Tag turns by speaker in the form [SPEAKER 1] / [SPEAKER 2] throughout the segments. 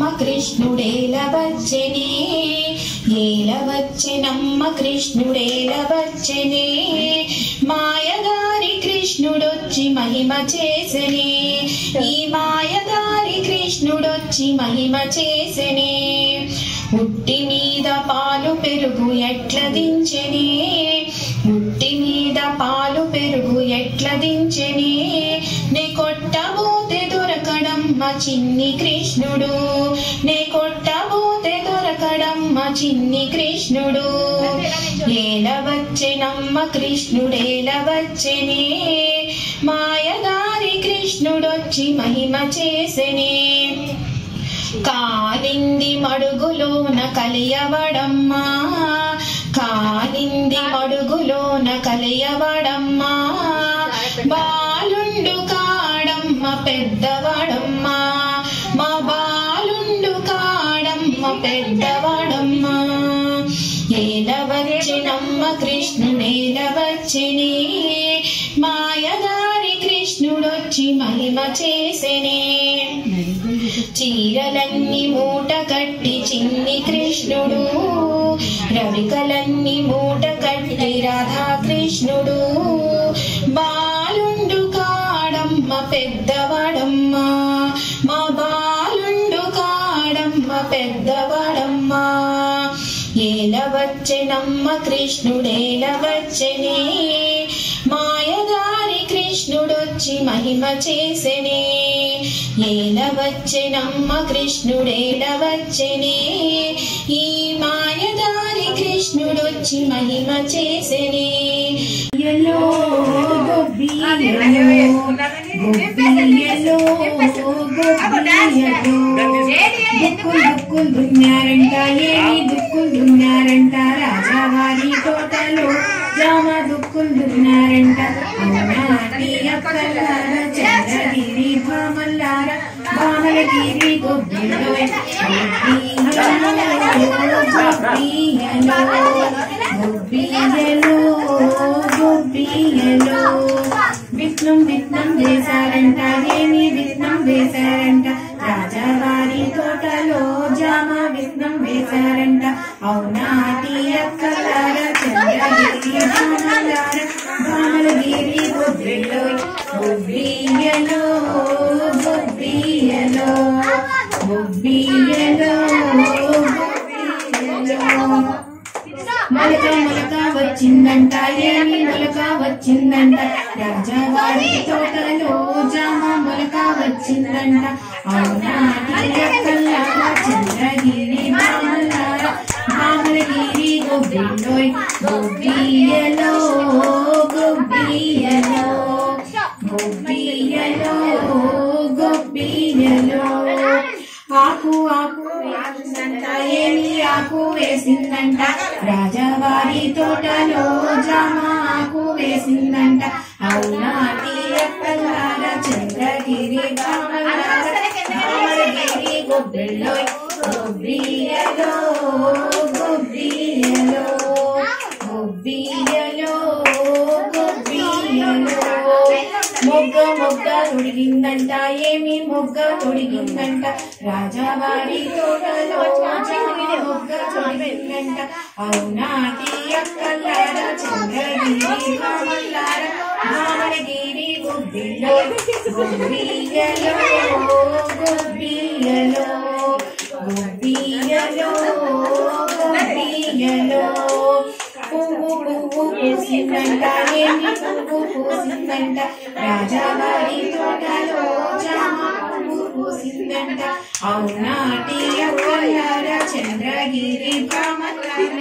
[SPEAKER 1] కృష్ణుడేలవచ్చెనే ఏలవచ్చెనమ్మ కృష్ణుడేలవచ్చెనే మాయదారి కృష్ణుడొచ్చి మహిమ చేసెనే ఈ మాయదారి కృష్ణుడొచ్చి మహిమ చేసెనే ఉట్టి మీద పాలు పెరుగు ఎట్ల దించెనే ఉట్టి మీద పాలు పెరుగు ఎట్ల దించెనే నే కొట్టబోతే దొరకడమ్మ చిన్ని కృష్ణుడు నే కొట్టబోతే దొరకడమ్మ చిన్ని కృష్ణుడు ఏలవచ్చెనమ్మ కృష్ణుడేలవచ్చెనే మాయదారి కృష్ణుడొచ్చి మహిమ చేసెనే కాలింది మడుగులోన కలియవడమ్మా కాలింది మడుగులోన కలియవడమ్మా బాలుండు కాడమ్మ పెద్దవాడమ్మా మా బాలుండు కాడమ్మ పెద్దవాడమ్మా ఏలవచ్చెనమ్మ కృష్ణుడేలవచ్చెనే మాయదారి కృష్ణుడొచ్చి మహిమ చేసెనే చీరలన్నీ మూట కట్టి చిన్ని కృష్ణుడు రవికలన్నీ మూట కట్టి రాధాకృష్ణుడు బాలుండు కాడమ్మ పెద్దవాడమ్మ మా బాలుండు కాడమ్మ పెద్దవాడమ్మ ఏలవచ్చెనమ్మ కృష్ణుడేలవచ్చెనే మాయదారి కృష్ణుడొచ్చి మహిమ చేసెనే ఏలవచ్చెనమ్మ కృష్ణుడేలవచ్చెనే ఈ మాయదారి కృష్ణుడొచ్చి మహిమ చేసెనే ఎల్లో గోపియలో గోపియలో గోపియలో దుక్కులు దున్నారంట ఏమి దుక్కులు దున్నారంట రాజావారి తోటలో జామ దుక్కులు దున్నారంట అవునాటి అక్కలార చంద్రగిరి భామల్లార భామలగిరి గోపియలో గోపియలో గోపియలో విఘ్నం విఘ్నం వేశారంట ఏమి విఘ్నం వేశారంట రాజావారి తోటలో జామ విఘ్నం వేశారంట అవునాటి అక్కలార చంద్రగిరి భామలార భామలగిరి గోపియలో గోపియలో గోపియలో గోపియలో మొలక మొలక వచ్చిందంట ఏమి మొలక వచ్చిందంట రాజావారి తోటలో జామ మొలక వచ్చిందంట అవునాటి అక్కలార చంద్రగిరి భామలార భామలగిరి గోపియలో గోపియలో గోపియలో గోపియలో గోపియలో ఆకు ఆకు వేసిందంట ఏమి ఆకు వేసిందంట రాజావారి తోటలో జామ ఆకు వేసిందంట అవునాటి అక్కలార చంద్రగిరి భామలార భామలగిరి గోపియలో గోపియలో గోపియలో గోపియలో గోపియలో మొగ్గ మొగ్గ తొడిగిందంట ఏమి మొగ్గ తొడిగిందంట రాజావారి తోటలో మొగ్గ తొడిగిందంట అవునాటి అక్కలార చంద్రగిరి భామలార భామలగిరి గోపియలో గోపియలో గోపియలో గోపియలో గోపియలో పువ్వు పువ్వు పూసిందంట ఏమి పువ్వు పూసిందంట రాజావారి తోటలో జామ పువ్వు పూసిందంట అవునాటి అక్కలార చంద్రగిరి భామలార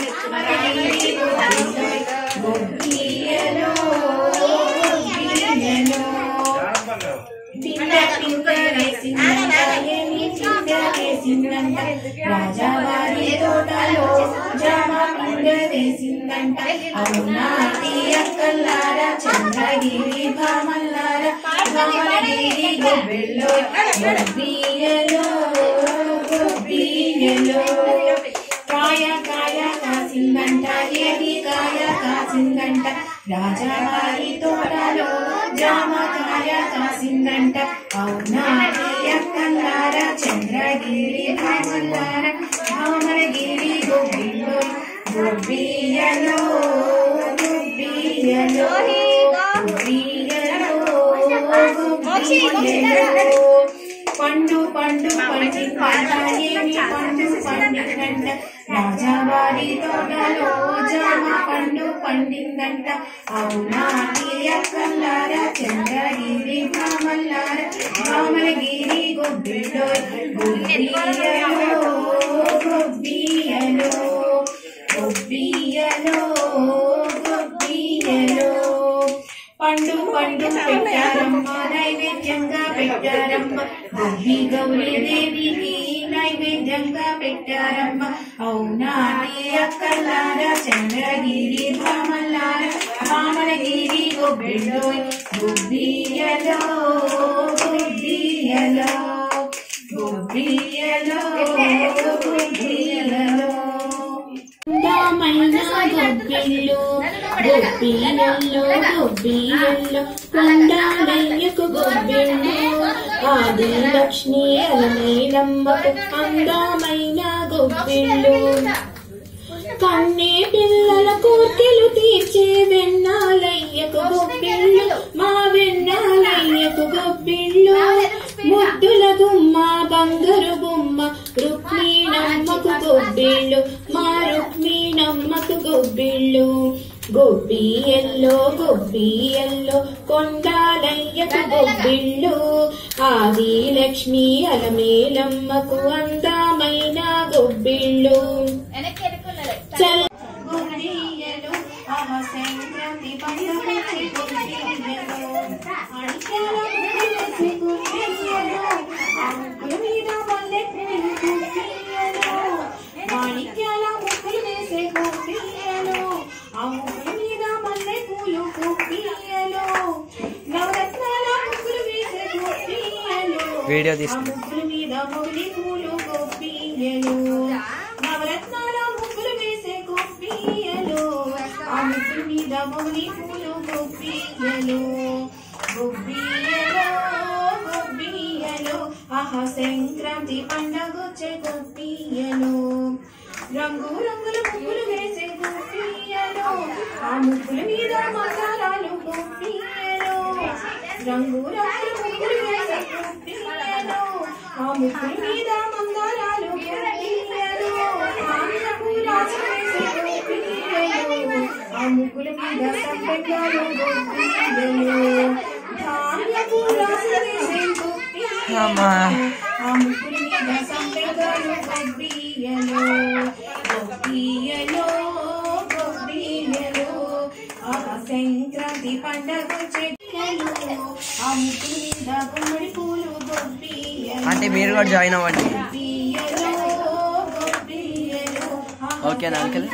[SPEAKER 1] గోపియలో గోపియలో పిండ పిండ వేసిందంట ఏమి పిండ వేసిందంట రాజావారి తోటలో జామ పిండ వేసిందంట అవునాటి అక్కలార చంద్రగిరి భామలార భామలగిరి గోపియలో గోపియలో గోపియలో కాయ కాయ కాసిందంట ఏది కాయ కాసిందంట రాజావారి తోటలో జామకాయ కాసిందంట అవునా ఎక్కల్లార చంద్రగిరి భామల్లార భామలగిరి గోపిల్లో గోపియలో గోపియలో గోపియలో గోపియలో పండు పండు పండి పండాయేమి పండు పండిందంట రాజావారి తోటలో జామ పండు పండిందంట అవునా ఎక్కల్లార చంద్రగిరి భామల్లార భామలగిరి గొబ్బిలో గొబ్బియలో గొబ్బియలో గొబ్బియలో గొబ్బియలో పండు పండు పెట్టారమ్మ నైవేద్యంగా పెట్టారమ్మ గొబ్బి గౌరీదేవికి నైవేద్యంగా పెట్టారమ్మ అవునా అక్కల్లార చంద్రగిరి భామల్లార భామలగిరి గొబ్బిలో గొబ్బియలో గొబ్బియలో గొబ్బియలో గొబ్బియలో గొబ్బిళ్ళు గొబ్బియల్లో గొబ్బియల్లో కొండాలయ్యకు గొబ్బిళ్ళు ఆది లక్ష్మీ అలమేలమ్మకు అందమైన గొబ్బిళ్ళు కన్నే పిల్లల కోర్కెలు తీర్చే వెన్నాలయ్యకు గొబ్బిళ్ళు మా వెన్నాలయ్యకు గొబ్బిళ్ళు ముద్దుల గుమ్మ బంగారు గుమ్మ రుక్మిణమ్మకు గొబ్బిళ్ళు మా రుక్మిణమ్మకు గొబ్బిళ్ళు గొబ్బియల్లో గొబ్బియల్లో కొండాలయ్యకు గొబ్బిళ్ళు ఆది లక్ష్మీ అలమేలమ్మకు అందమైన గొబ్బిళ్ళు గొబ్బియలు సంక్రాంతి మాణిక్యాల ముగ్గులు వేసే గొబ్బియలు ఆ ముగ్గుల మీద మల్లె పూలు గొబ్బియలు నవరత్నాల ముగ్గులు వేసే గొబ్బియలు ఆ ముగ్గుల మీద మొగలి పూలు గొబ్బియలు నవరత్నాల ముగ్గులు వేసే గొబ్బియలు ఆ ముగ్గుల మీద మొగలి పూలు గొబ్బియలు గొబ్బియలు గొబ్బియలు ఆహా సంక్రాంతి పండగొచ్చే గొబ్బియలు రంగు రంగుల ముగ్గులు వేసే గొబ్బియలు ఆ ముగ్గుల మీద మసాలాలు గొబ్బియలు రంగు రంగుల ముగ్గులు వేసే గొబ్బియలు ఆ ముగ్గుల మీద మందారాలు గొబ్బియలు ఆమెలకు రాసి వేసే గొబ్బియలు ఆ ముగ్గుల మీద సంపెంగాలు గొబ్బియలు ధాన్యకు రాసి వేసే గొబ్బియలు ఆ ముగ్గుల మీద సంపెంగాలు గొబ్బియలు గొబ్బియలో గొబ్బియలో ఆ సంక్రాంతి పండగ చెక్కలు ఆ ముగ్గుల మీద గుమ్మడి పూలు గొబ్బియలు
[SPEAKER 2] అంటే మీరు కూడా జాయిన్ అవ్వండి
[SPEAKER 1] గొబ్బియలో గొబ్బియలో
[SPEAKER 2] ఓకేనా అంకుల్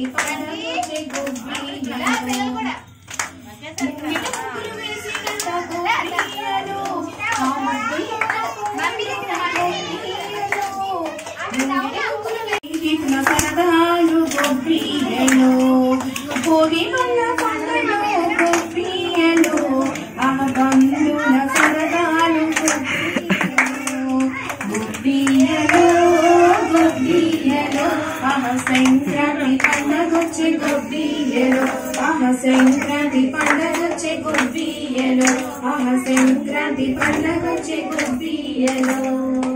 [SPEAKER 1] సరదాలు గొబ్బియలు భోగి వల్ల పండుగలు గొబ్బియలు ఆ బంధువుల సరదాలు గొబ్బియలు గొబ్బియలు ఆ సంక్రాంతి పండగొచ్చే గొబ్బియలు ఆ సంక్రాంతి పండగొచ్చే గొబ్బియలు ఆ సంక్రాంతి పండగొచ్చే గొబ్బియలు